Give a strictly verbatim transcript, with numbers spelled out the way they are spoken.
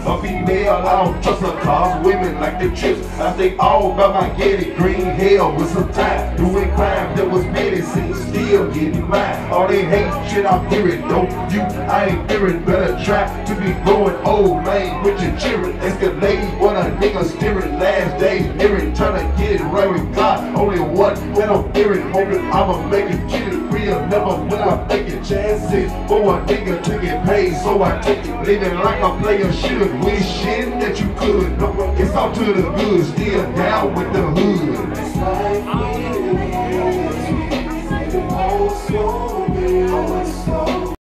A female, I don't trust her cars, women like the trips. I think all about my getty green hell with some time. Doing crime that was menacing, still getting mine. All they hate shit, I'm hearing. Don't you, I ain't fearing. Better try to be growing old, man, with your cheering. Escalade when a nigga steering. Last days nearing, trying to get it right with God. Only one when I'm fearing, hoping I'ma make it, get it real. Never will I make it chances for a nigga to get paid, so I take it. Living like a player should, wishing that you could. No, it's all to the good, still down with the hood. It's like we, we, we, we, we, we, we, we, we, we, we, we,